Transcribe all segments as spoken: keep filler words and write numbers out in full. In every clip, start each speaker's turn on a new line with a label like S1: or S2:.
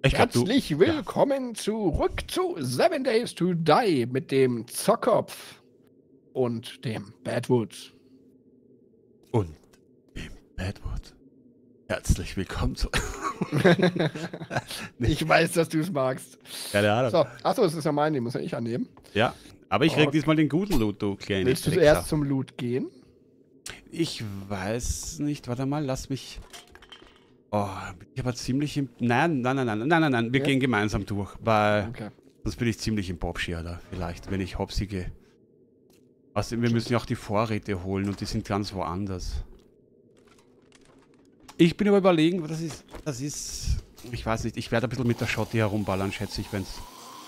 S1: Ich glaub,
S2: Herzlich
S1: du,
S2: willkommen ja. zurück zu Seven Days to Die mit dem Zockkopf und dem Badwood.
S1: Und dem Badwood. Herzlich willkommen zu...
S2: Ich weiß, dass du es magst.
S1: Keine Ahnung.
S2: So, achso, es ist ja mein, den muss ja ich annehmen.
S1: Ja, aber ich krieg
S2: okay.
S1: diesmal den guten Loot, du kleine
S2: Willst du
S1: Trickser.
S2: zuerst zum Loot gehen?
S1: Ich weiß nicht, warte mal, lass mich... Oh, ich aber ziemlich im... Nein, nein, nein, nein, nein, nein, nein, wir ja? gehen gemeinsam durch, weil okay. sonst bin ich ziemlich im Bobschier da, vielleicht, wenn ich Hopsi gehe. Also, wir müssen ja auch die Vorräte holen und die sind ganz woanders. Ich bin aber überlegen, das ist, das ist, ich weiß nicht, ich werde ein bisschen mit der Schotti herumballern, schätze ich, wenn es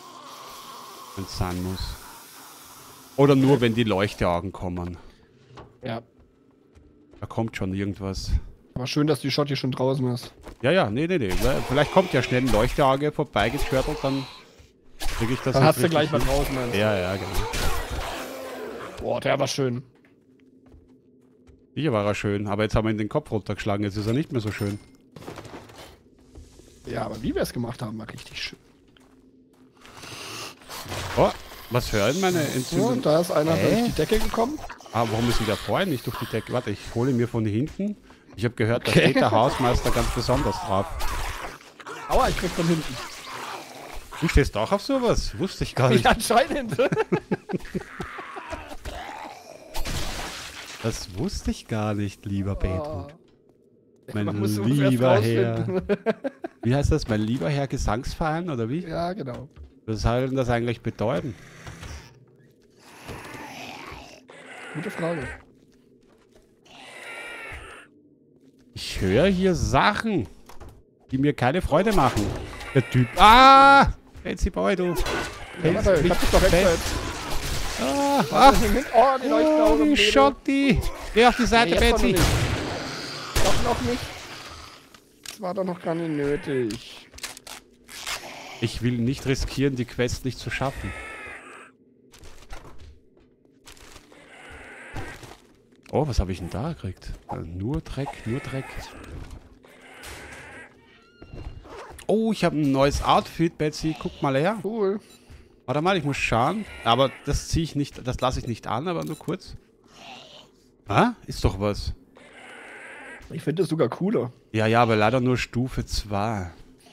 S1: sein muss. Oder nur, wenn die Leuchteaugen kommen.
S2: Ja.
S1: Da kommt schon irgendwas.
S2: Aber schön, dass die Schotti schon draußen ist.
S1: Ja, ja, nee, nee, nee. Vielleicht kommt ja schnell ein Leuchteauge vorbeigeschwörtelt, dann kriege ich das.
S2: Dann hast du gleich mal draußen.
S1: Ja, ja, genau.
S2: Boah, der war schön.
S1: Hier war er schön, aber jetzt haben wir ihn den Kopf runtergeschlagen, jetzt ist er nicht mehr so schön.
S2: Ja, aber wie wir es gemacht haben, war richtig schön.
S1: Oh, was hören meine Entzündung?
S2: Ja, und da ist einer
S1: äh?
S2: durch die Decke gekommen.
S1: Ah, warum ist denn der vorher nicht durch die Decke? Warte, ich hole mir von hinten. Ich habe gehört, okay. Da steht der Hausmeister ganz besonders drauf.
S2: Aua, ich krieg von hinten.
S1: Du stehst auch auf sowas? Wusste ich gar nicht.
S2: Ja, anscheinend.
S1: Das wusste ich gar nicht, lieber Badwood.
S2: Oh.
S1: Mein lieber Herr. Wie heißt das? Mein lieber Herr Gesangsverein, oder wie?
S2: Ja, genau.
S1: Was soll denn das eigentlich bedeuten?
S2: Gute Frage.
S1: Ich höre hier Sachen, die mir keine Freude machen. Der Typ... Ah! Fancy Boy, du.
S2: Ja, warte, ich hab dich doch extra.
S1: Ah, ach,
S2: oh, die,
S1: oh, die Schotti. Geh auf die Seite,
S2: nee,
S1: Betsy.
S2: Noch, doch noch nicht. Das war doch noch gar nicht nötig.
S1: Ich will nicht riskieren, die Quest nicht zu schaffen. Oh, was habe ich denn da gekriegt? Nur Dreck, nur Dreck. Oh, ich habe ein neues Outfit, Betsy. Guck mal her.
S2: Cool.
S1: Warte mal, ich muss schauen. Aber das ziehe ich nicht, das lasse ich nicht an, aber nur kurz. Ah, ist doch was.
S2: Ich finde das sogar cooler.
S1: Ja, ja, aber leider nur Stufe zwei.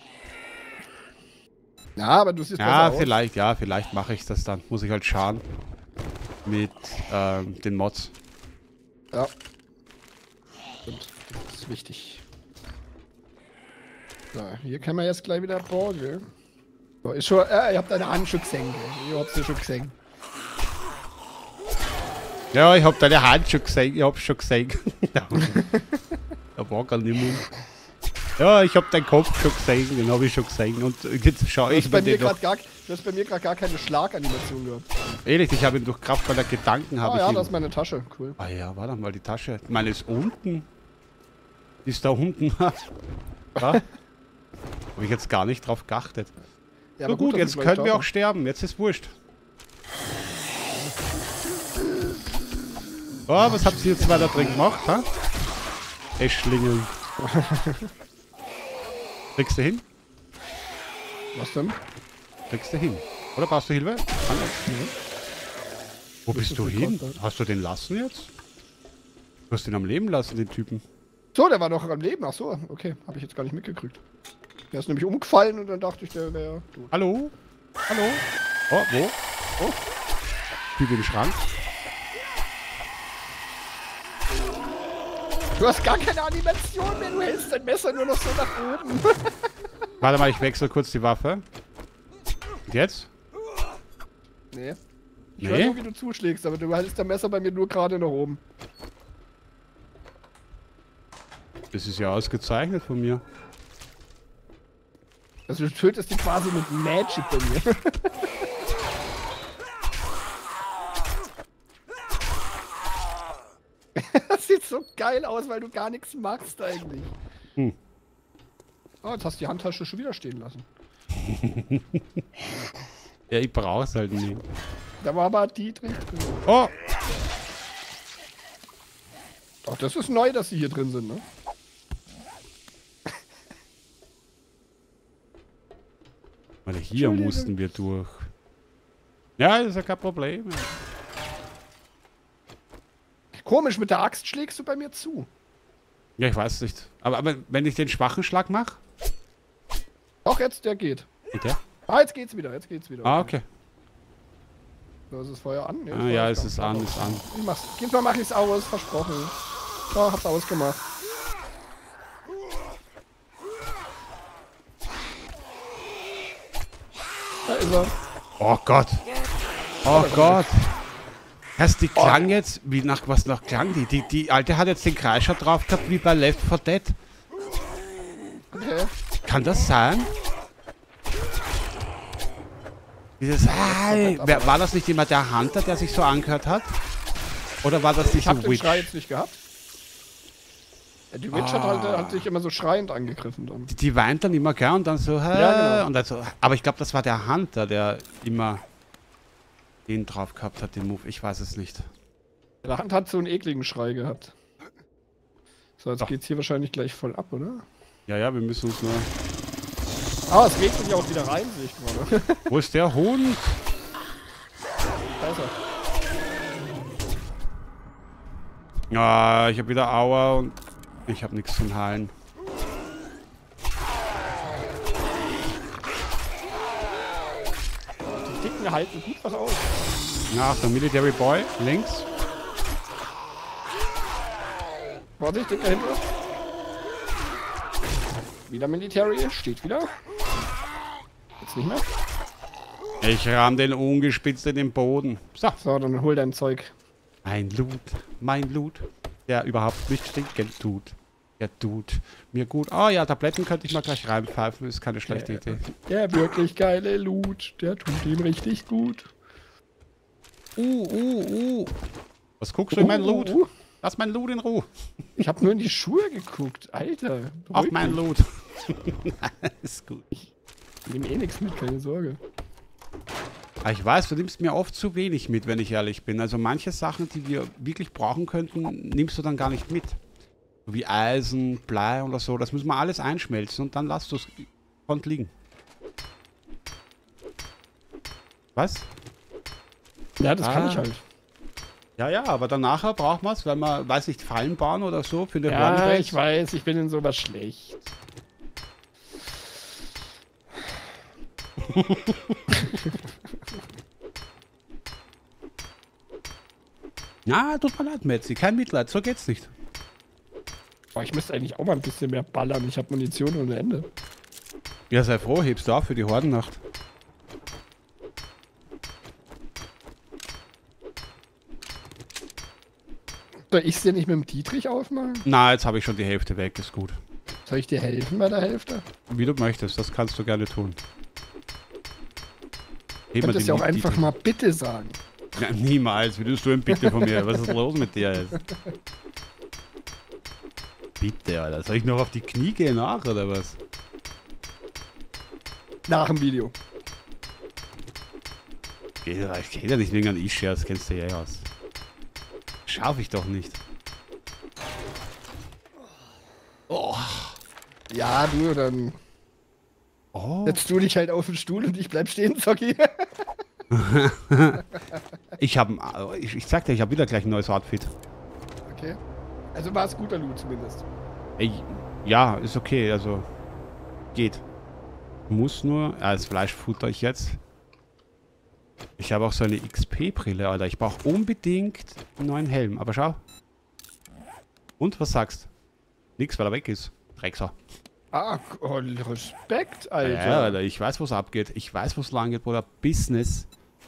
S2: Ja, aber du siehst
S1: Ja,
S2: besser
S1: vielleicht,
S2: aus.
S1: ja, vielleicht mache ich das dann. Muss ich halt schauen. Mit ähm, den Mods.
S2: Ja. Und das ist wichtig. So, hier können wir jetzt gleich wieder borgen. So, ist schon, äh, ihr habt eine Hand schon gesehen. Ihr habt sie schon gesehen.
S1: Ja, ich hab deine Hand schon gesehen. Ich hab's schon gesehen. Da war gar nicht mehr. Ja, ich hab deinen Kopf schon gesehen. Den habe ich schon gesehen. Und jetzt schau ich
S2: bei mir gerade gar, Du hast bei mir gerade gar keine Schlaganimation gehabt.
S1: Ehrlich, ich habe ihn durch Kraft meiner Gedanken habe
S2: oh,
S1: ich
S2: ja,
S1: ihn.
S2: das ist meine Tasche. Cool.
S1: Ah ja, warte mal, die Tasche. Meine ist unten. Die ist da unten. Ja? Habe ich jetzt gar nicht drauf geachtet. Ja, so gut, gut jetzt können wir auch sterben. Jetzt ist wurscht. Oh, was habt ihr jetzt weiter drin gemacht, ha? Eschlingeln. Kriegst du hin?
S2: Was denn?
S1: Kriegst du hin? Oder brauchst du Hilfe? Mhm. Wo bist, bist du hin? Gott, hast du den lassen jetzt? Du hast den am Leben lassen, den Typen.
S2: So, der war doch am Leben. Ach so, okay. Habe ich jetzt gar nicht mitgekriegt. Der ist nämlich umgefallen und dann dachte ich, der wäre tot.
S1: Hallo? Hallo? Oh, wo? Oh. Typ im Schrank.
S2: Du hast gar keine Animation mehr. Du hältst dein Messer nur noch so nach oben.
S1: Warte mal, ich wechsle kurz die Waffe. Und jetzt?
S2: Nee. Ich
S1: nee?
S2: höre nur, wie du zuschlägst, aber du hältst dein Messer bei mir nur gerade nach oben.
S1: Das ist ja ausgezeichnet von mir.
S2: Also du tötest die quasi mit Magic bei mir. Das sieht so geil aus, weil du gar nichts machst eigentlich. Hm. Oh, jetzt hast du die Handtasche schon wieder stehen lassen.
S1: Ja, ich brauch's halt nicht.
S2: Da war aber die drin.
S1: Oh!
S2: Doch, das ist neu, dass sie hier drin sind, ne?
S1: Weil hier mussten wir durch. Ja, das ist ja kein Problem.
S2: Komisch, mit der Axt schlägst du bei mir zu.
S1: Ja, ich weiß nicht. Aber, aber wenn ich den schwachen Schlag mache?
S2: Doch, jetzt, der geht.
S1: Und der?
S2: Ah, jetzt geht's wieder, jetzt geht's wieder.
S1: Ah, okay.
S2: So, ist das Feuer an? Nee,
S1: Ah, ja, es ist an, ist an.
S2: Ich mach's. Diesmal mach ich's aus, versprochen. Ja, hab's ausgemacht. Da ist er.
S1: Oh Gott. Oh Gott. Heißt, die klang jetzt, wie nach was nach klang die? Die, die alte hat jetzt den Kreischer drauf gehabt, wie bei Left four Dead.
S2: Okay.
S1: Kann das sein? Dieses, hey, wer, war das nicht immer der Hunter, der sich so angehört hat? Oder war das nicht
S2: Ich hab
S1: so
S2: den
S1: Witch?
S2: Schrei jetzt nicht gehabt. Ja, die Witch
S1: Ah.
S2: hat, halt, hat sich immer so schreiend angegriffen. Dann.
S1: Die, die weint dann immer gern und dann so, hey,
S2: Ja, genau.
S1: und dann so, aber ich glaube, das war der Hunter, der immer den drauf gehabt hat, den Move. Ich weiß es nicht.
S2: Der Hand hat so einen ekligen Schrei gehabt. So, jetzt
S1: Doch.
S2: geht's hier wahrscheinlich gleich voll ab, oder?
S1: Ja, ja, wir müssen uns nur...
S2: Ah, es regnet ja auch wieder rein, sehe ich gerade.
S1: Wo ist der Hund?
S2: Da ist er.
S1: Ah, ich habe wieder Aua und ich habe nichts zum Heilen.
S2: Die Dicken halten gut was aus.
S1: Ja, der Military Boy, links.
S2: Vorsicht, Dicker hinter. Wieder Military, steht wieder. Jetzt nicht mehr.
S1: Ich ramm den ungespitzt in den Boden. So,
S2: So, dann hol dein Zeug.
S1: mein Loot, mein Loot, der überhaupt nicht stinken tut. Der tut mir gut. Oh ja, Tabletten könnte ich mal gleich reinpfeifen, ist keine schlechte
S2: Ja.
S1: Idee.
S2: Der wirklich geile Loot, der tut ihm richtig gut.
S1: Uh, uh, uh. Was guckst du in mein
S2: Uh,
S1: Loot?
S2: uh.
S1: Lass mein Loot in Ruhe.
S2: Ich habe nur in die Schuhe geguckt, Alter.
S1: Auf
S2: beruhig
S1: mein
S2: dich.
S1: Loot. Ist gut.
S2: Ich nehme eh nichts mit, keine Sorge.
S1: Aber ich weiß, du nimmst mir oft zu wenig mit, wenn ich ehrlich bin. Also manche Sachen, die wir wirklich brauchen könnten, nimmst du dann gar nicht mit. So wie Eisen, Blei oder so. Das müssen wir alles einschmelzen und dann lass du es kont liegen. Was?
S2: Ja, das kann
S1: Ah.
S2: ich halt.
S1: Ja, ja, aber danach braucht man es, wenn man, weiß nicht, Fallen bauen oder so für eine
S2: Ja,
S1: Runbase.
S2: ich weiß, ich bin in sowas schlecht.
S1: Ja, tut mir leid, Metzi, kein Mitleid, so geht's nicht.
S2: Boah, ich müsste eigentlich auch mal ein bisschen mehr ballern. Ich habe Munition ohne Ende.
S1: Ja, sei froh, hebst du auf für die Hordennacht.
S2: Soll ich es dir nicht mit dem Dietrich aufmachen?
S1: Na, jetzt habe ich schon die Hälfte weg, ist gut.
S2: Soll ich dir helfen bei der Hälfte?
S1: Wie du möchtest, das kannst du gerne tun.
S2: Du
S1: Heb mal
S2: könntest
S1: die
S2: ja auch
S1: Lied-
S2: einfach
S1: die-
S2: mal Bitte sagen.
S1: Ja, niemals, würdest du ein Bitte von mir? Was ist los mit dir jetzt? Bitte, Alter. Soll ich noch auf die Knie gehen nach, oder was?
S2: Nach dem Video.
S1: Geht ja, ich kenne ja nicht wegen einem Ischia, das kennst du ja eh aus. Schaff ich doch nicht. Oh.
S2: Ja, du, dann
S1: Oh.
S2: setzt du dich halt auf den Stuhl und ich bleib stehen, Zocki.
S1: Ich hab, ich, ich sag dir, ich habe wieder gleich ein neues Outfit.
S2: Okay. Also war es guter Loot zumindest.
S1: Ey, ja, ist okay, also geht. Muss nur, ja, das Fleisch futter ich jetzt. Ich habe auch so eine X P-Brille, Alter. Ich brauche unbedingt einen neuen Helm. Aber schau. Und, was sagst? Nix, weil er weg ist. Drecksau.
S2: Ah, oh, Respekt, Alter.
S1: Ja, Alter, ich weiß, wo es abgeht. Ich weiß, wo es lang geht, Bruder. Business.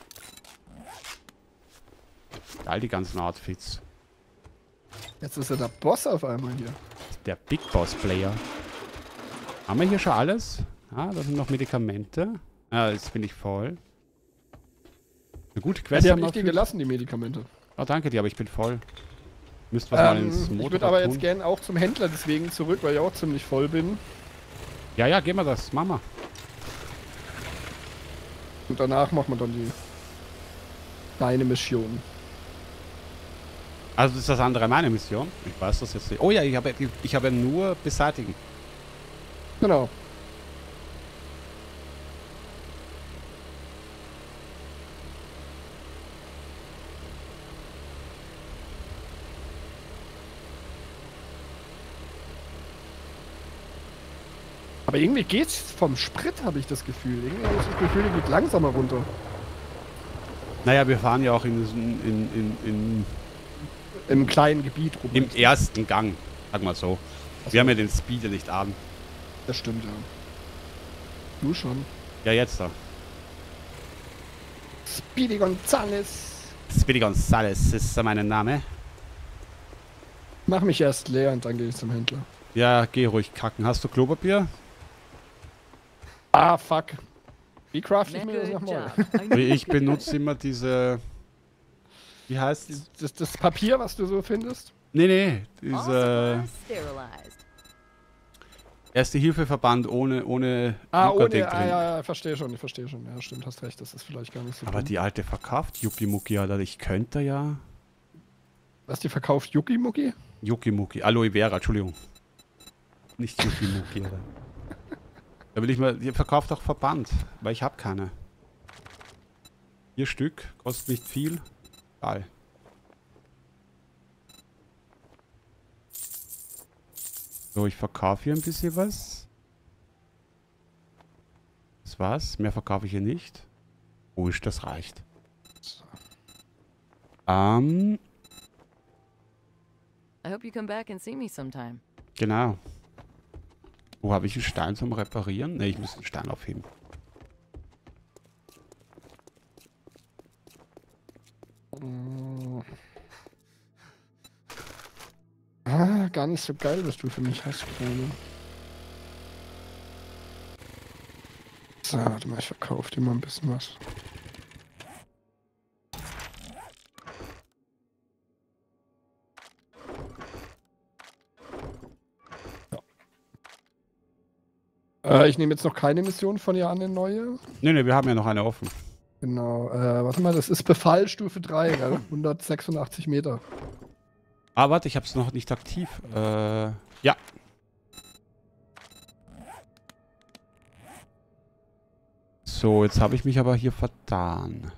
S1: All die ganzen Outfits.
S2: Jetzt ist er der Boss auf einmal hier.
S1: Der Big Boss Player. Haben wir hier schon alles? Ah, da sind noch Medikamente. Ah, jetzt bin ich voll. Eine gute
S2: Ja,
S1: Quest
S2: die
S1: haben
S2: habe
S1: wir
S2: ich dir
S1: für-
S2: gelassen, die Medikamente.
S1: Oh, danke dir, aber ich bin voll. Müsst was mal
S2: Ähm,
S1: ins
S2: ich
S1: Motorrad
S2: würde aber jetzt
S1: tun.
S2: gern auch zum Händler deswegen zurück, weil ich auch ziemlich voll bin.
S1: Ja, ja, gehen wir das. Mama.
S2: Und danach machen wir dann die deine Mission.
S1: Also ist das andere meine Mission? Ich weiß das jetzt nicht. Oh ja, ich habe ich habe nur beseitigen.
S2: Genau. Aber irgendwie geht's vom Sprit, habe ich das Gefühl. Irgendwie habe ich das Gefühl, der geht langsamer runter.
S1: Naja, wir fahren ja auch in, in, in, in
S2: im kleinen Gebiet rum.
S1: Im ersten Gang, sag mal so.
S2: Achso.
S1: Wir haben ja den Speeder nicht an.
S2: Das stimmt, ja. Du schon.
S1: Ja, jetzt da.
S2: Speedy Gonzales.
S1: Speedy Gonzales ist mein Name.
S2: Mach mich erst leer und dann gehe ich zum Händler.
S1: Ja, geh ruhig kacken. Hast du Klopapier?
S2: Ah, fuck. Wie craft ich mir das nochmal?
S1: Ich benutze immer diese... Wie heißt
S2: das? Das, das Papier, was du so findest?
S1: Nee, nee. Diese... Erste-Hilfe-Verband ohne... ohne
S2: ah, ohne... Ah, ja, ja, verstehe schon, ich verstehe schon. Ja, stimmt, hast recht, das ist vielleicht gar nicht so
S1: Aber
S2: dumm.
S1: die alte verkauft Yuki-Muki, Alter. Ich könnte ja...
S2: Was, die verkauft Yuki-Muki?
S1: Yuki-Muki. Aloe Vera, Entschuldigung. Nicht Yuki-Muki, Alter. Da will ich mal... Ihr verkauft auch Verband, weil ich habe keine. Vier Stück, kostet nicht viel. Geil. So, ich verkaufe hier ein bisschen was. Das war's. Mehr verkaufe ich hier nicht. Wo ist das reicht. Ähm.
S3: I hope you come back and see me sometime.
S1: Genau. Wo habe ich einen Stein zum Reparieren? Ne, ich muss einen Stein aufheben.
S2: Ah, gar nicht so geil, was du für mich hast, Kleine. So, warte mal, ich verkaufe dir mal ein bisschen was. Ja. Äh, ich nehme jetzt noch keine Mission von ihr an, eine neue.
S1: Ne, ne, wir haben ja noch eine offen.
S2: Genau, äh, warte mal, das ist Befall Stufe drei, ja, hundertsechsundachtzig Meter.
S1: Ah, warte, ich habe es noch nicht aktiv. Äh, ja. So, jetzt habe ich mich aber hier vertan.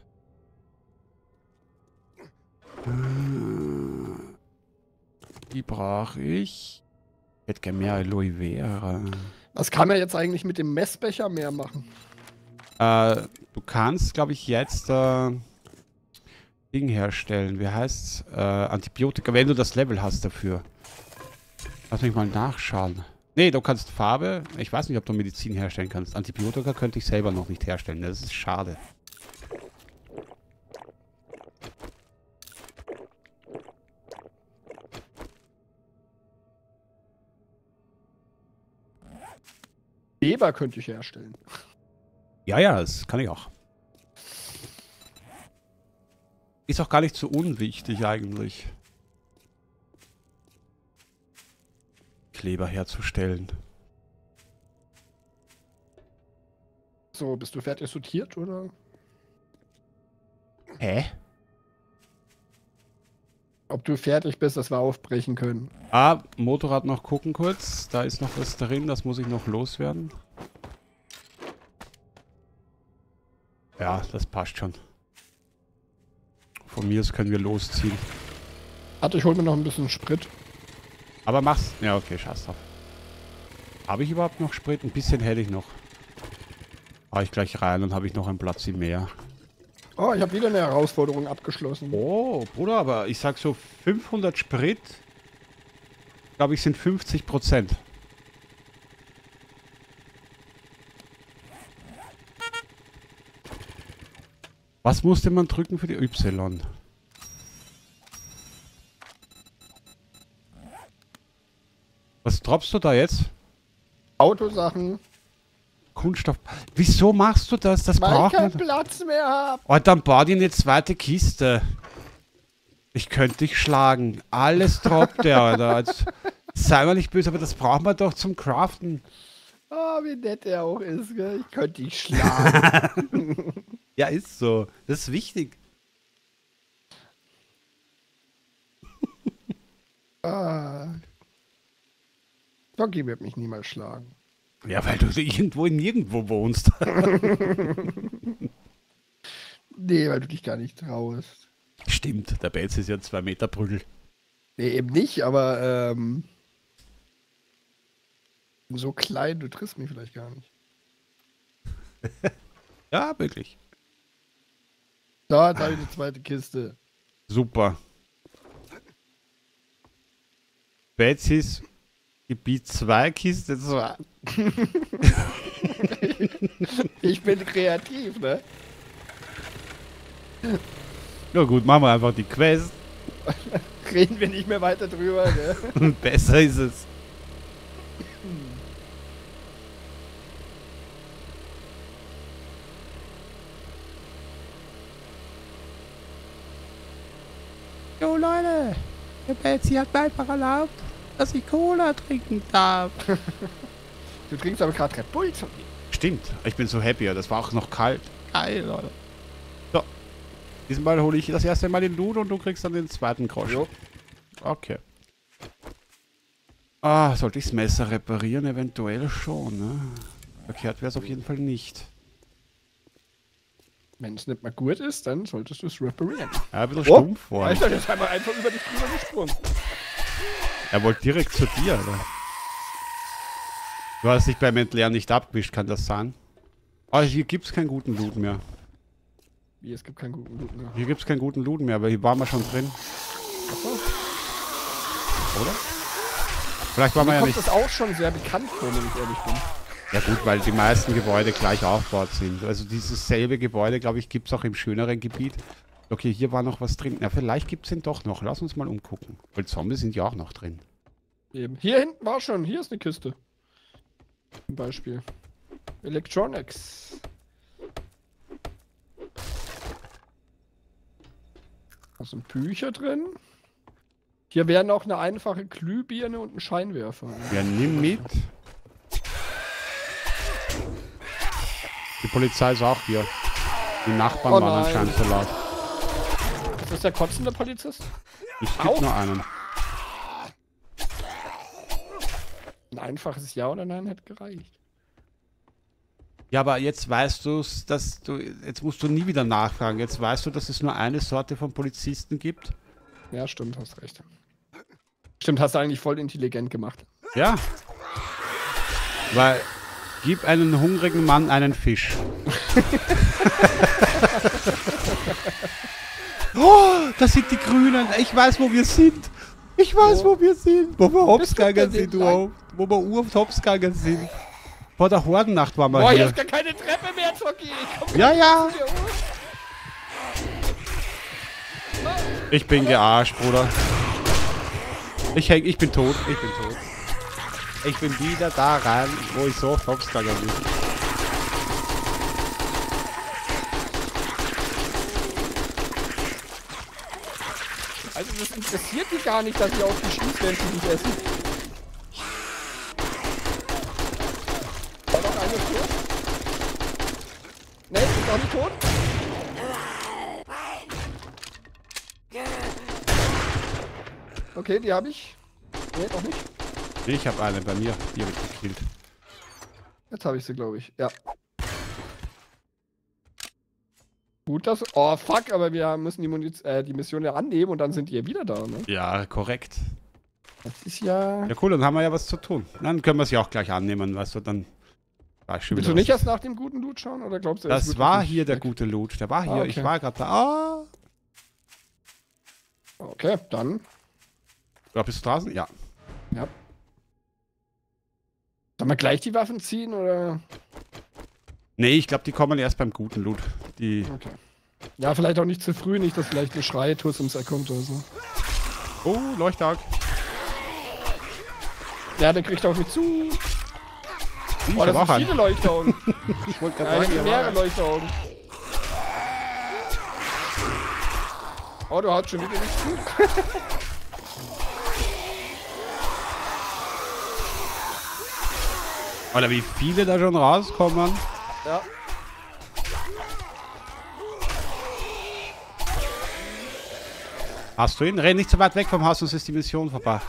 S1: Äh, die brauche ich. Ich hätte gerne mehr Aloe Vera.
S2: Was kann man jetzt eigentlich mit dem Messbecher mehr machen?
S1: Äh, du kannst, glaube ich, jetzt äh, Ding herstellen. Wie heißt's? Äh, Antibiotika, wenn du das Level hast dafür. Lass mich mal nachschauen. Nee, du kannst Farbe. Ich weiß nicht, ob du Medizin herstellen kannst. Antibiotika könnte ich selber noch nicht herstellen. Das ist schade.
S2: Leber könnte ich herstellen.
S1: Ja, ja, das kann ich auch. Ist auch gar nicht so unwichtig eigentlich. Kleber herzustellen.
S2: So, bist du fertig sortiert, oder?
S1: Hä?
S2: Ob du fertig bist, dass wir aufbrechen können.
S1: Ah, Motorrad noch gucken kurz. Da ist noch was drin, das muss ich noch loswerden. Ja, das passt schon. Von mir aus können wir losziehen.
S2: Warte, ich hol mir noch ein bisschen Sprit.
S1: Aber mach's. Ja, okay, scheiß drauf. Habe ich überhaupt noch Sprit? Ein bisschen hätte ich noch. Fahre ich gleich rein, dann habe ich noch einen Platz im Meer.
S2: Oh, ich habe wieder eine Herausforderung abgeschlossen.
S1: Oh, Bruder, aber ich sag so fünfhundert Sprit, glaube ich, sind fünfzig Prozent. Was musste man drücken für die Y? Was droppst du da jetzt?
S2: Autosachen.
S1: Kunststoff. Wieso machst du das? Das
S2: Weil
S1: braucht
S2: ich keinen
S1: man.
S2: Platz mehr habe.
S1: Oh, dann bau dir eine zweite Kiste. Ich könnte dich schlagen. Alles droppt der, Alter. Jetzt, sei mal nicht böse, aber das braucht man doch zum Craften.
S2: Oh, wie nett er auch ist, gell? Ich könnte dich schlagen.
S1: Ja, ist so. Das ist wichtig.
S2: ah. Donkey wird mich niemals schlagen.
S1: Ja, weil du irgendwo in nirgendwo wohnst.
S2: Nee, weil du dich gar nicht traust.
S1: Stimmt, der Belz ist ja zwei Meter Prügel.
S2: Nee, eben nicht, aber ähm, Ich bin so klein, du triffst mich vielleicht gar nicht.
S1: Ja, wirklich.
S2: Da, da habe ich die zweite Kiste.
S1: Super. Betsy's Gebiet zwei, Kiste zwei.
S2: Ich bin kreativ, ne?
S1: Ja gut, machen wir einfach die Quest.
S2: Reden wir nicht mehr weiter drüber, ne?
S1: Besser ist es. Jo Leute, der Betsy hat mir einfach erlaubt, dass ich Cola trinken darf.
S2: Du trinkst aber gerade Red Bull von mir.
S1: Stimmt, ich bin so happy, das war auch noch kalt. Geil, Leute. So, diesmal hole ich das erste Mal den Loot und du kriegst dann den zweiten Groschen.
S2: Jo.
S1: Okay. Ah, sollte ich das Messer reparieren? Eventuell schon, ne? Verkehrt wäre es auf jeden Fall nicht.
S2: Wenn es nicht mal gut ist, dann solltest du es reparieren.
S1: Ja, ein bisschen
S2: Oh,
S1: stumpf worden.
S2: Alter, das haben wir einfach über dich drüber gesprungen.
S1: Er wollte direkt zu dir, oder? Du hast dich beim Entleeren nicht abgewischt, kann das sein? Ah, hier gibt's keinen guten Loot mehr.
S2: Wie, es gibt keinen guten Loot mehr.
S1: Hier gibt's keinen guten Loot mehr, aber hier waren wir schon drin.
S2: Achso.
S1: Oder? Vielleicht waren wir
S2: Mir
S1: ja
S2: kommt
S1: nicht...
S2: das auch schon sehr bekannt vor, wenn ich ehrlich bin.
S1: Ja gut, weil die meisten Gebäude gleich aufgebaut sind. Also dieses selbe Gebäude, glaube ich, gibt es auch im schöneren Gebiet. Okay, hier war noch was drin. Ja, vielleicht gibt es ihn doch noch. Lass uns mal umgucken. Weil Zombies sind ja auch noch drin.
S2: Eben. Hier hinten war schon. Hier ist eine Kiste. Zum Beispiel. Electronics. Da sind Bücher drin. Hier wäre noch eine einfache Glühbirne und ein Scheinwerfer.
S1: Ja, nimm mit. Die Polizei ist auch hier. Die Nachbarn
S2: Oh
S1: waren
S2: nein.
S1: anscheinend so laut.
S2: Ist das der kotzende Polizist?
S1: Es gibt
S2: Au.
S1: nur einen.
S2: Ein einfaches Ja oder Nein hätte gereicht.
S1: Ja, aber jetzt weißt du, dass du... Jetzt musst du nie wieder nachfragen. Jetzt weißt du, dass es nur eine Sorte von Polizisten gibt.
S2: Ja, stimmt, hast recht. Stimmt, hast du eigentlich voll intelligent gemacht.
S1: Ja. Weil... Gib einen hungrigen Mann einen Fisch. Oh, das sind die Grünen. Ich weiß, wo wir sind. Ich weiß,
S2: Wo?
S1: wo wir sind. Wo wir hops
S2: Bist du
S1: gegangen
S2: denn
S1: sind,
S2: den
S1: wow. Wo wir ur hops gegangen sind. Vor der Hordennacht waren wir
S2: Boah, hier
S1: hier.
S2: ist gar keine Treppe mehr, Zocki. Ich komm
S1: Ja, ja.
S2: hier hoch.
S1: Ich bin gearscht, Bruder. Ich häng, ich bin tot. Ich bin tot. Ich bin wieder da rein, wo ich so hops gegangen bin.
S2: Also das interessiert die gar nicht, dass ich auf die schieße, wenn sie dich essen. War noch einer tot? Ne, ist auch nicht tot? Okay, die habe ich. Ne, noch nicht.
S1: Ich habe eine bei mir. Die habe ich gekillt.
S2: Jetzt habe ich sie, glaube ich. Ja. Gut, dass... Oh, fuck, aber wir müssen die, Muniz äh, die Mission ja annehmen und dann sind die ja wieder da, ne?
S1: Ja, korrekt.
S2: Das ist ja...
S1: Ja, cool, dann haben wir ja was zu tun. Dann können wir sie auch gleich annehmen, weißt du, dann... War schon
S2: Willst
S1: wieder
S2: du nicht
S1: was.
S2: erst nach dem guten Loot schauen, oder glaubst du... es
S1: Das
S2: wird
S1: war
S2: wirklich
S1: hier der
S2: weg?
S1: gute Loot. Der war hier.
S2: Ah,
S1: Ich
S2: okay.
S1: war gerade da. Ah.
S2: Okay, dann...
S1: Ja, bist du draußen? Ja.
S2: Ja. Sollen wir gleich die Waffen ziehen, oder...
S1: Nee, ich glaube, die kommen erst beim guten Loot. Die...
S2: Okay. Ja, vielleicht auch nicht zu früh, nicht, dass vielleicht eine Schreietuss ums Eck kommt oder so.
S1: Oh, Leuchtag.
S2: Ja, der kriegt auf mich zu.
S1: Ich
S2: Oh,
S1: hab
S2: das
S1: auch
S2: sind
S1: einen.
S2: viele Leuchtaugen.
S1: Ich wollte
S2: Ja,
S1: gerade
S2: ich
S1: sagen,
S2: hab
S1: ja,
S2: mehrere Leuchtaugen. Oh, du haut schon wieder nicht zu.
S1: Oder wie viele da schon rauskommen.
S2: Ja.
S1: Hast du ihn? Renn nicht so weit weg vom Haus, sonst ist die Mission vorbei.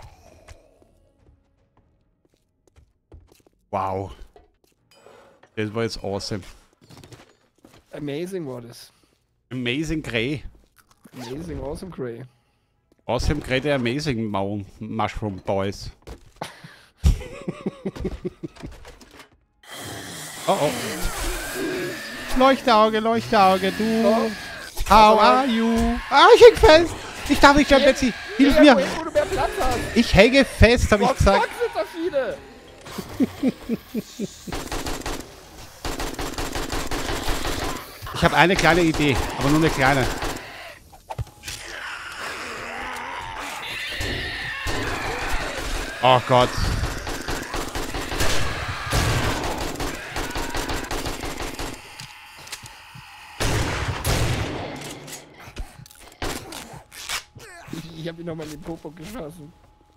S1: Wow. Das war jetzt awesome.
S2: Amazing war das.
S1: Amazing Grey.
S2: Amazing, awesome, Grey.
S1: Awesome Grey, der Amazing Maun Mushroom Boys. Oh oh. Leuchtauge, Leuchtauge, du. Oh. How are you? Ah, ich häng fest. Ich darf nicht sterben, Betsy. Hilf mir.
S2: Wo du mehr Platz hast.
S1: Ich hänge fest, hab ich gesagt.
S2: Fuck, sind da viele.
S1: Ich habe eine kleine Idee, aber nur eine kleine. Oh Gott.
S2: Ich habe ihn nochmal in den Popo geschossen.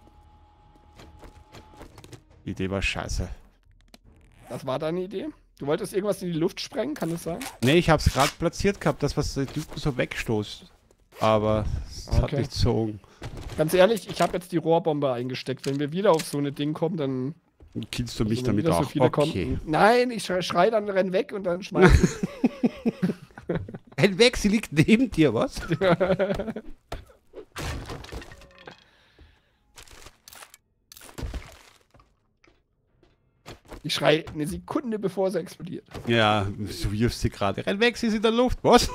S1: Die Idee war scheiße.
S2: Das war deine Idee? Du wolltest irgendwas in die Luft sprengen, kann das sein?
S1: Nee, ich hab's gerade platziert gehabt, das was der Typ so wegstoßt. Aber es
S2: Okay.
S1: hat nicht gezogen.
S2: Ganz ehrlich, ich habe jetzt die Rohrbombe eingesteckt. Wenn wir wieder auf so eine Ding kommen, dann...
S1: Killst du mich
S2: also wenn
S1: damit
S2: wieder
S1: auch?
S2: so viele
S1: Okay.
S2: kommen. Nein, ich schrei, schrei dann, renn weg und dann schmeiß ich.
S1: Renn weg, sie liegt neben dir, was?
S2: Ich schrei eine Sekunde, bevor sie explodiert.
S1: Ja, du wirfst sie gerade. Renn weg, sie ist in der Luft, was?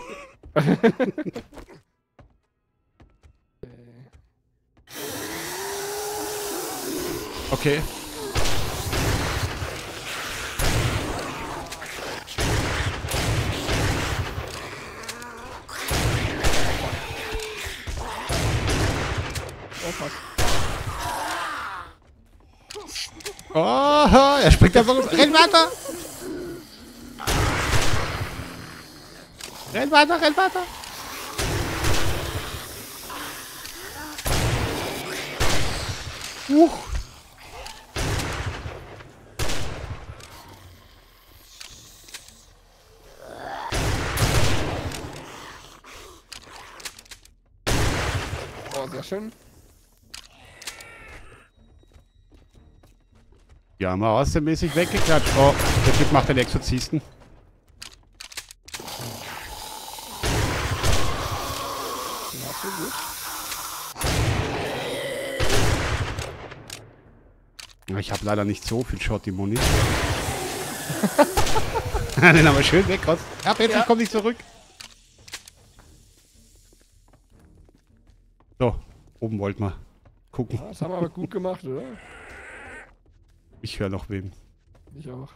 S1: Okay.
S2: Oh, fuck.
S1: Oh, er springt einfach los. Renn weiter! Renn weiter, renn weiter! Huch!
S2: Oh, sehr schön.
S1: Ja, mal außermäßig weggeklatscht. Oh, der Typ macht den Exorzisten.
S2: Ja, so gut.
S1: Ich habe leider nicht so viel Shotty-Muni. Den haben wir schön wegrotzt. Ja, jetzt
S2: Ja.
S1: ich komm nicht zurück. So, oben wollten wir gucken.
S2: Das haben wir aber gut gemacht, oder?
S1: Ich höre noch wen.
S2: Ich auch.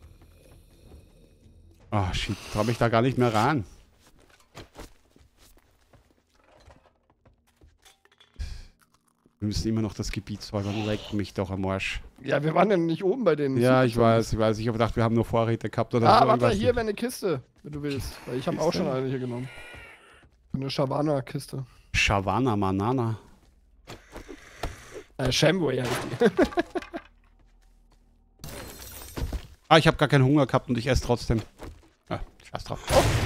S1: Ah, shit, trau mich da gar nicht mehr ran. Wir müssen immer noch das Gebiet säubern. Leck mich doch am Arsch.
S2: Ja, wir waren ja nicht oben bei den...
S1: Ja, ich
S2: Superzombies.
S1: weiß, ich weiß. Ich habe gedacht, wir haben nur Vorräte gehabt oder
S2: Ah,
S1: so.
S2: warte,
S1: weiß
S2: hier
S1: nicht.
S2: wäre eine Kiste, wenn du willst. Weil ich habe auch
S1: Kiste?
S2: schon eine hier genommen. Eine Shavana-Kiste.
S1: Shavana Manana.
S2: Äh, Shamway heißt die.
S1: Ah, ich habe gar keinen Hunger gehabt und ich esse trotzdem. Ah, scheiß drauf.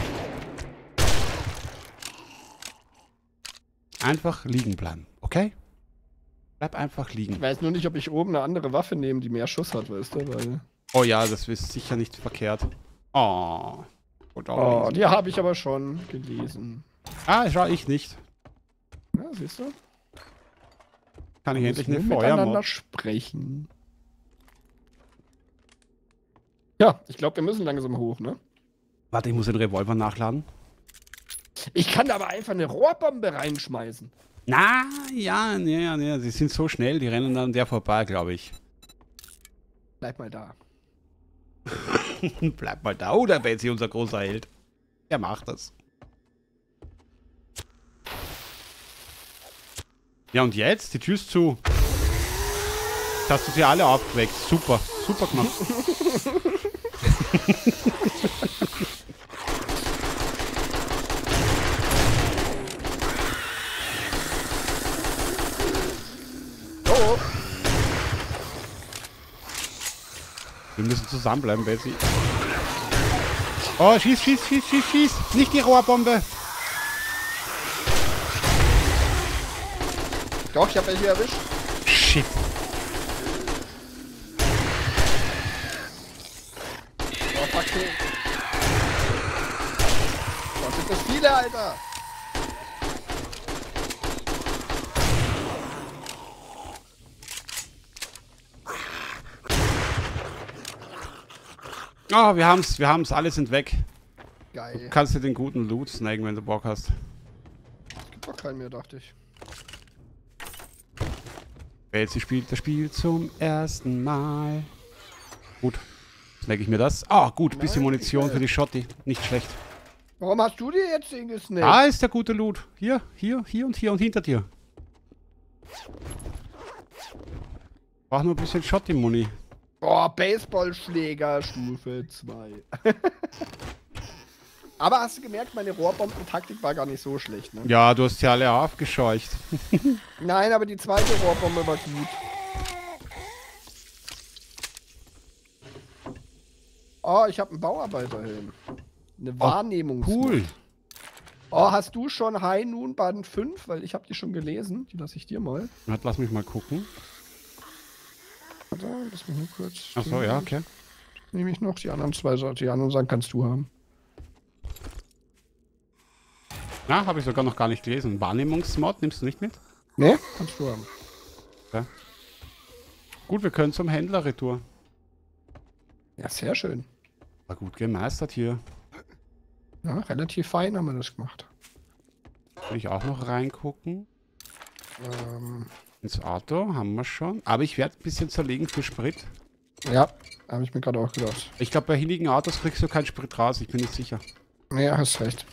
S1: Einfach liegen bleiben, okay? Bleib einfach
S2: Ich
S1: liegen.
S2: weiß nur nicht, ob ich oben eine andere Waffe nehme, die mehr Schuss hat, weißt du? Weil...
S1: Oh ja, das ist sicher nicht verkehrt. Oh. Und auch
S2: Oh,
S1: lesen.
S2: die habe ich aber schon gelesen.
S1: Ah, schau ich nicht.
S2: Ja, siehst du?
S1: Kann ich
S2: Wir
S1: endlich
S2: müssen
S1: eine
S2: miteinander
S1: Feuermod.
S2: sprechen. Ja, ich glaube, wir müssen langsam hoch, ne?
S1: Warte, ich muss den Revolver nachladen.
S2: Ich kann aber einfach eine Rohrbombe reinschmeißen.
S1: Na, ja, ja, ja, sie sind so schnell, die rennen an der vorbei, glaube ich.
S2: Bleib mal da.
S1: Bleib mal da, oder Betsy, unser großer Held. Er macht das. Ja, und jetzt? Die Tür ist zu. Jetzt hast du sie alle aufgeweckt. Super, super gemacht.
S2: Oh,
S1: Wir müssen zusammenbleiben, Betsy. Oh, schieß, schieß, schieß, schieß, schieß. Nicht die Rohrbombe.
S2: doch, ich habe welche erwischt.
S1: Shit.
S2: Oh, fuck, okay. Was sind das viele, Alter?
S1: Ah, wir haben's, wir haben's, alle sind weg.
S2: Geil.
S1: Du kannst dir den guten Loot snacken, wenn du Bock hast.
S2: Es gibt doch keinen mehr, dachte ich.
S1: Betsy spielt das Spiel zum ersten Mal. Gut. Snack ich mir das. Ah, gut, bisschen
S2: Nein,
S1: Munition
S2: ich-
S1: für die Schotti. Nicht schlecht.
S2: Warum hast du dir jetzt den gesnackt?
S1: Da ist der gute Loot. Hier, hier, hier und hier und hinter dir. Brauch nur ein bisschen Schotti-Muni.
S2: Boah, Baseballschläger Stufe zwei. Aber hast du gemerkt, meine Rohrbombentaktik war gar nicht so schlecht, ne?
S1: Ja, du hast sie alle aufgescheucht.
S2: Nein, aber die zweite Rohrbombe war gut. Oh, ich habe einen Bauarbeiterhelm. Eine Wahrnehmungs.
S1: Cool.
S2: Oh, hast du schon High Noon Band fünf? Weil ich habe die schon gelesen. Die lasse ich dir mal.
S1: Warte, lass mich mal gucken.
S2: Warte, lass mich nur kurz.
S1: Achso, ja, okay.
S2: Nehme ich noch die anderen zwei, die anderen Sachen kannst du haben.
S1: Ja, habe ich sogar noch gar nicht gelesen. Wahrnehmungsmod nimmst du nicht mit?
S2: Ne? Kannst du haben.
S1: Ja. Gut, wir können zum Händler-Retour.
S2: Ja, sehr schön.
S1: War gut gemeistert hier.
S2: Ja, relativ fein haben wir das gemacht.
S1: Will ich auch noch reingucken.
S2: Ähm,
S1: Ins Auto haben wir schon. Aber ich werde ein bisschen zerlegen für Sprit.
S2: ja, habe ich mir gerade auch gedacht.
S1: Ich glaube, bei hinnigen Autos kriegst du keinen Sprit raus. Ich bin nicht sicher.
S2: Ja, hast recht.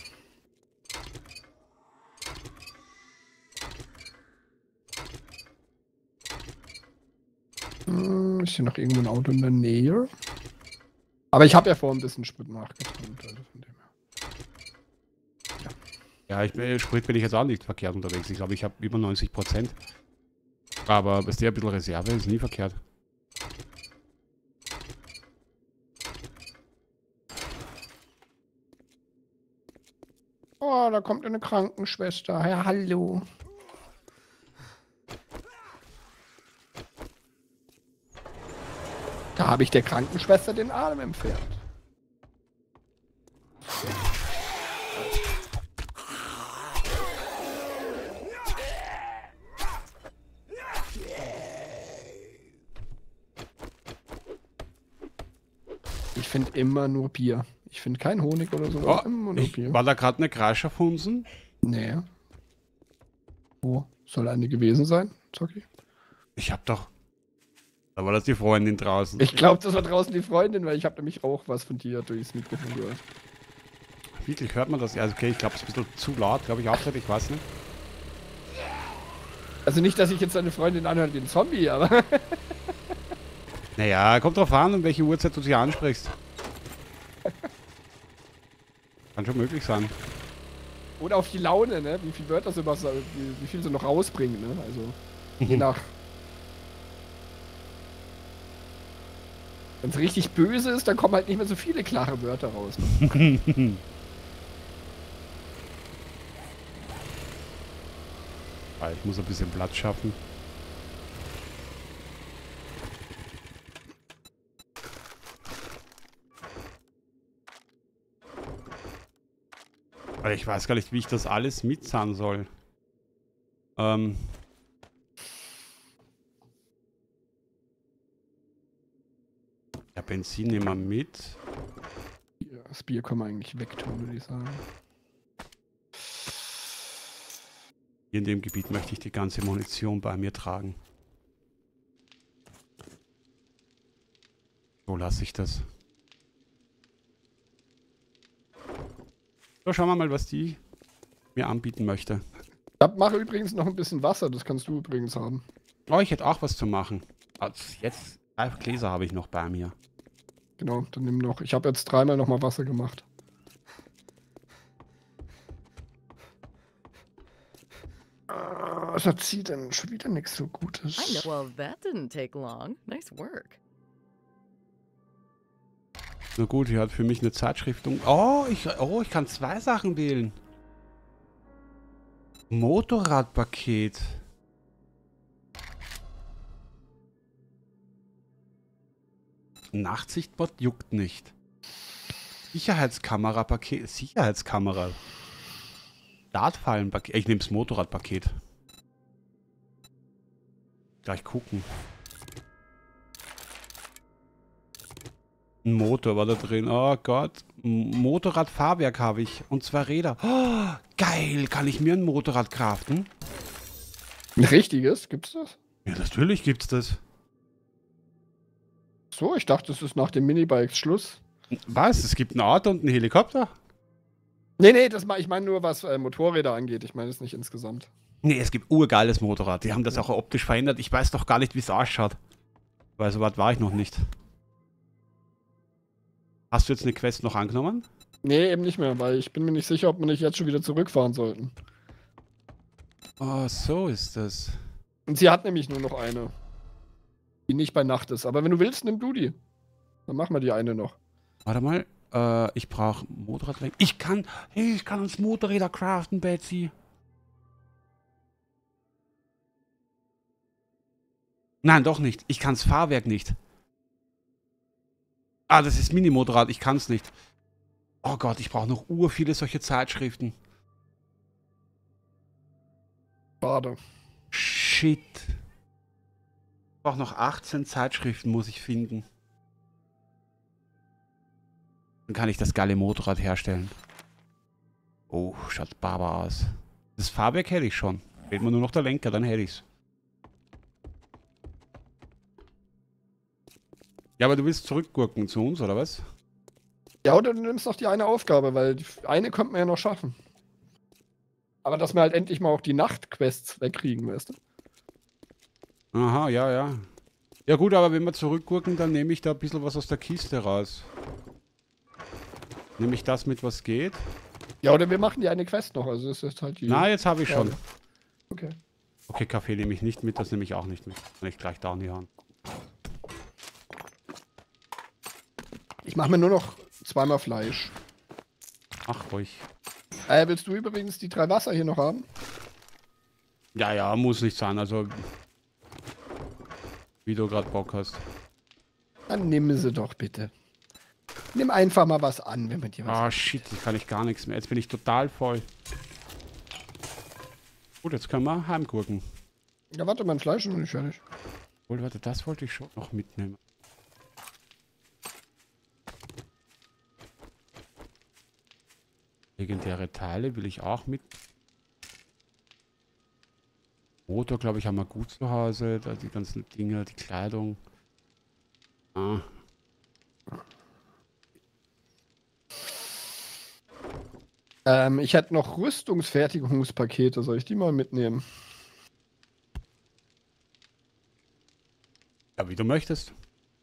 S2: Hm, ist hier noch irgendwo ein Auto in der Nähe? Aber ich habe ja vorhin ein bisschen Sprit nachgetankt. Also von dem her.
S1: Ja, ich bin, Sprit bin ich jetzt auch nicht verkehrt unterwegs. Ich glaube, ich habe über neunzig Prozent. Aber ist der ein bisschen Reserve, ist nie verkehrt.
S2: Oh, da kommt eine Krankenschwester. Ja, hallo. Da habe ich der Krankenschwester den Arm entfernt. Ich finde immer nur Bier. Ich finde kein Honig oder so.
S1: Oh,
S2: immer nur
S1: ich,
S2: Bier.
S1: war da gerade eine Kreischerfunsen?
S2: Nee. Wo soll eine gewesen sein, Zocki?
S1: Ich hab doch... Da war das die Freundin draußen.
S2: Ich glaube, das war draußen die Freundin, weil ich habe nämlich auch was von dir durchs Mikrofon gehört.
S1: Wirklich, hört man das? Ja, okay, ich glaube, es ist ein bisschen zu laut. Glaube ich auch, ich weiß nicht.
S2: Also nicht, dass ich jetzt deine Freundin anhöre wie ein Zombie, aber...
S1: Naja, kommt drauf an, um welche Uhrzeit du sie ansprichst. Kann schon möglich sein.
S2: Oder auf die Laune, ne? Wie viele Wörter sie was, wie, wie viel sie noch rausbringen, ne? Also, je nach... Wenn es richtig böse ist, dann kommen halt nicht mehr so viele klare Wörter raus. Ne?
S1: Ah, ich muss ein bisschen Platz schaffen. Aber ich weiß gar nicht, wie ich das alles mitzahlen soll. Ähm... Ja, Benzin nehmen wir mit.
S2: Das Bier kann man eigentlich wegtun, würde ich sagen.
S1: Hier in dem Gebiet möchte ich die ganze Munition bei mir tragen. So lasse ich das. So, schauen wir mal, was die mir anbieten möchte.
S2: Ich mache übrigens noch ein bisschen Wasser, das kannst du übrigens haben.
S1: Oh, ich hätte auch was zu machen. Also jetzt, drei Gläser habe ich noch bei mir.
S2: Genau, dann nimm noch. Ich habe jetzt dreimal noch mal Wasser gemacht. Ah, was hat sie denn? Schon wieder nichts so
S3: I
S2: Gutes.
S3: know. Well, that didn't take long. Nice work.
S1: Na gut, hier hat für mich eine Zeitschrift. um- Oh, ich, oh, ich kann zwei Sachen wählen. Motorradpaket. Nachtsichtbot juckt nicht. Sicherheitskamera-Paket. Sicherheitskamera. Dartfallenpaket. Ich nehme das Motorradpaket. Gleich gucken. Ein Motor war da drin. Oh Gott. Ein Motorradfahrwerk habe ich. Und zwei Räder. Oh, geil. Kann ich mir ein Motorrad craften?
S2: Ein richtiges? Gibt's das?
S1: Ja, natürlich gibt's das.
S2: So, ich dachte, das ist nach den Minibikes Schluss.
S1: Was? Es gibt ein Auto und einen Helikopter?
S2: Nee, nee, das, ich meine nur, was äh, Motorräder angeht. Ich meine es nicht insgesamt.
S1: Nee, es gibt urgeiles Motorrad. Die haben das auch optisch verändert. Ich weiß doch gar nicht, wie es ausschaut. Weil so weit war ich noch nicht. Hast du jetzt eine Quest noch angenommen?
S2: Nee, eben nicht mehr, weil ich bin mir nicht sicher, ob wir nicht jetzt schon wieder zurückfahren sollten.
S1: Oh, so ist das.
S2: Und sie hat nämlich nur noch eine. Die nicht bei Nacht ist. Aber wenn du willst, nimm du die. Dann machen wir die eine noch.
S1: Warte mal. Äh, ich brauche Motorrad. Ich kann. Hey, ich kann uns Motorräder craften, Betsy. Nein, doch nicht. Ich kann das Fahrwerk nicht. Ah, das ist Mini-Motorrad. Ich kann es nicht. Oh Gott, ich brauche noch ur viele solche Zeitschriften.
S2: Schade.
S1: Shit. Ich brauche noch achtzehn Zeitschriften, muss ich finden. Dann kann ich das geile Motorrad herstellen. Oh, schaut barbar aus. Das Fahrwerk hätte ich schon. Fehlt mir nur noch der Lenker, dann hätte ich's. Ja, aber du willst zurückgurken zu uns, oder was?
S2: Ja, oder du nimmst noch die eine Aufgabe, weil die eine könnte man ja noch schaffen. Aber dass wir halt endlich mal auch die Nachtquests wegkriegen, weißt du?
S1: Aha, ja, ja. Ja gut, aber wenn wir zurückgurken, dann nehme ich da ein bisschen was aus der Kiste raus. Nehme ich das mit, was geht?
S2: Ja, oder wir machen die eine Quest noch, also das ist halt die...
S1: Na, jetzt habe ich schon.
S2: Ja. Okay.
S1: Okay, Kaffee nehme ich nicht mit, das nehme ich auch nicht mit. Kann ich gleich da in die Hand.
S2: Ich mache mir nur noch zweimal Fleisch.
S1: Ach, ruhig.
S2: Äh, willst du übrigens die drei Wasser hier noch haben?
S1: Ja, ja, muss nicht sein, also... Wie du gerade Bock hast.
S2: Dann nimm sie doch bitte. Nimm einfach mal was an, wenn man dir was...
S1: Ah, shit, jetzt kann ich gar nichts mehr. Jetzt bin ich total voll. Gut, jetzt können wir heimgurken.
S2: Ja, warte, mein Fleisch ist noch nicht fertig.
S1: Obwohl, warte, das wollte ich schon noch mitnehmen. Legendäre Teile will ich auch mit. Motor, glaube ich, haben wir gut zu Hause. Da die ganzen Dinge, die Kleidung. Ah.
S2: Ähm, ich hätte noch Rüstungsfertigungspakete. Soll ich die mal mitnehmen?
S1: Ja, wie du möchtest.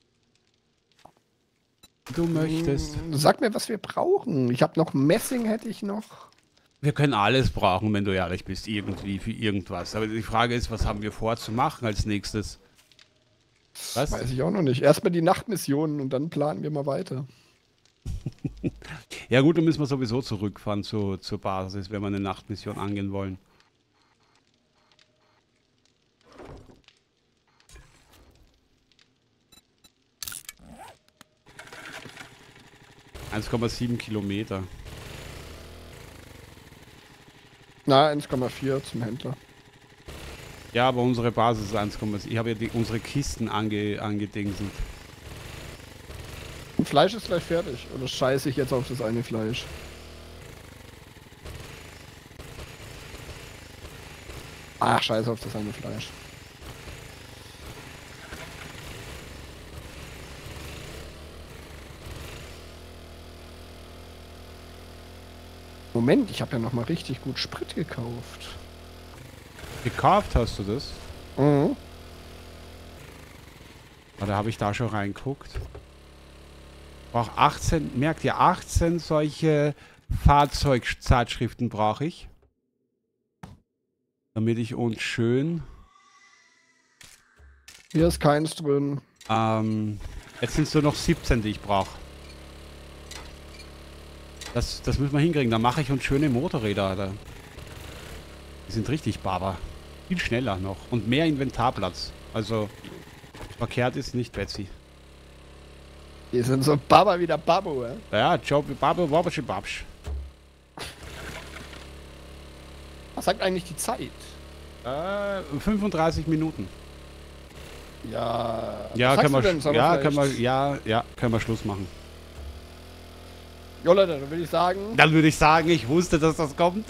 S1: Wie du möchtest.
S2: Hm, sag mir, was wir brauchen. Ich habe noch Messing, hätte ich noch.
S1: Wir können alles brauchen, wenn du ehrlich bist. Irgendwie, für irgendwas. Aber die Frage ist, was haben wir vor zu machen als nächstes? Was?
S2: Weiß ich auch noch nicht. Erstmal die Nachtmissionen und dann planen wir mal weiter.
S1: Ja gut, dann müssen wir sowieso zurückfahren zu, zur Basis, wenn wir eine Nachtmission angehen wollen. eins Komma sieben Kilometer.
S2: Na, eins Komma vier zum Händler.
S1: Ja, aber unsere Basis ist eins Komma sieben. Ich habe ja die, unsere Kisten ange, angedingselt.
S2: Und Fleisch ist gleich fertig. Oder scheiße ich jetzt auf das eine Fleisch? Ach, scheiße auf das eine Fleisch. Moment, ich habe ja noch mal richtig gut Sprit gekauft.
S1: Gekauft hast du das?
S2: Mhm.
S1: Oder habe ich da schon reingeguckt? Brauche achtzehn, merkt ihr, achtzehn solche Fahrzeugzeitschriften brauche ich. Damit ich uns schön...
S2: Hier ist keins drin.
S1: Ähm, jetzt sind es nur noch siebzehn, die ich brauche. Das, das müssen wir hinkriegen. Da mache ich uns schöne Motorräder, Alter. Die sind richtig baba. Viel schneller noch. Und mehr Inventarplatz. Also, verkehrt ist nicht, Betsy.
S2: Die sind so Baba wie der Babu, ja?
S1: Ja, Job, Babu, Wabaschi, Babsch.
S2: Was sagt eigentlich die Zeit?
S1: Äh, fünfunddreißig Minuten.
S2: Ja,
S1: Ja,
S2: was
S1: können wir,
S2: sagst du denn? Sollen
S1: ja,
S2: vielleicht-
S1: können wir, ja, ja, können wir Schluss machen.
S2: Ja, Leute, dann würde ich sagen,
S1: Dann würde ich sagen, ich wusste, dass das kommt.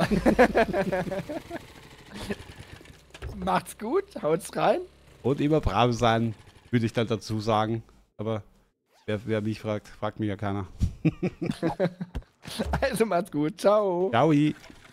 S2: macht's gut, haut's rein.
S1: Und immer brav sein, würde ich dann dazu sagen. Aber wer, wer mich fragt, fragt mich ja keiner.
S2: Also macht's gut, ciao.
S1: Ciao.